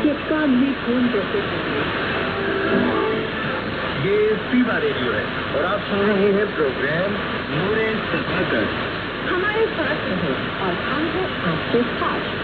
ये काम भी खून जैसे ये पीवा रेडियो है और आप सुन रहे हैं प्रोग्राम नूरे सफाकर। हमारे साथ रहे और हम हैं आपके साथ।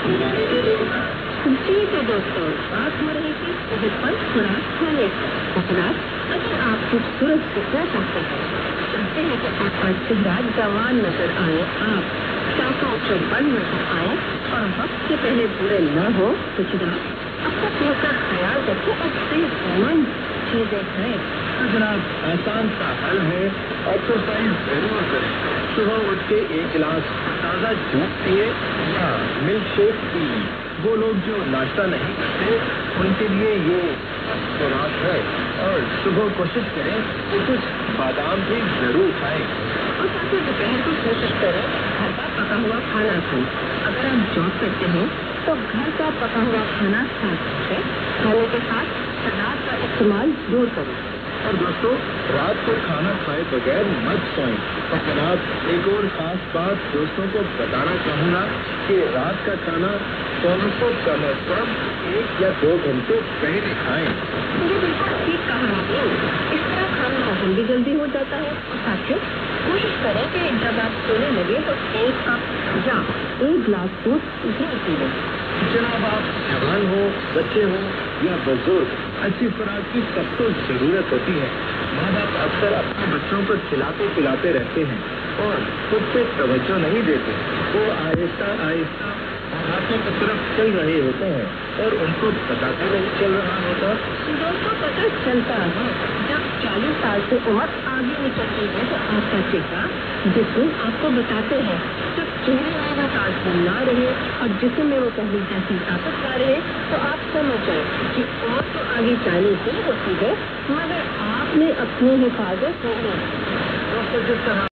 जी तो दोस्तों, बात हो रही थी सेहत पर खुराक खाने पर। अगर आप खूबसूरत दिखना चाहते हैं कि आपका चेहरा जवान नजर आए, आप शाखाओं से बंद नजर आए और वक्त से पहले बुरे न हो, तो जनाब अपना सेहत का ख्याल रखें और सेहतमंद चीजें खाएं। तो जनाब आसान सा हल है, एक्सरसाइज जरूर करें। सुबह उठ के 1 गिलास ताज़ा जूस पिए या मिल्क शेक पिए। वो लोग जो नाश्ता नहीं करते उनके लिए ये खुराक है। और सुबह कोशिश करें कि कुछ बादाम भी जरूर खाएं। और साथ ही दोपहर को कोशिश करें घर का पका हुआ खाना खाएं। अगर आप जॉब करते हैं तो घर का पका हुआ खाना साथ रखें। खाने के साथ सलाद का इस्तेमाल जरूर करें। और दोस्तों, रात को खाना खाए बगैर मत सोएं। और जनाब एक और खास बात दोस्तों को बताना चाहूँगा कि रात का खाना सोने से कम से कम 1 या 2 घंटे पहले खाएं। ये बिल्कुल ठीक कहा आपने। इस तरह खाना हजम भी जल्दी हो जाता है। और साथियों, कोशिश करें कि जब आप सोने लगे तो 1 कप या 1 गिलास दूध जरूर पी लें। जनाब आप जवान हो, बच्चे हो या बुजुर्ग, अच्छी खुराक की सबको जरूरत होती है। माँ बाप अक्सर अपने बच्चों को खिलाते पिलाते रहते हैं और खुद पे तवज्जो नहीं देते। वो आहिस्ता आहिस्ता हाथों की तरफ चल रहे होते हैं और उनको पता भी नहीं चल रहा होता। दोस्तों, पता चलता है जब 40 साल से उम्र आगे निकलती है तो आपका चेहरा जिसमें आपको बताते हैं जब चेहरे में वो ताजगी ना रहे और जिसम में वो पहले जैसी ताकत ना रहे तो आप समझ जाए कि उम्र तो आगे 40 ही होती है, मगर आपने अपनी हिफाजत नहीं। जिस तरह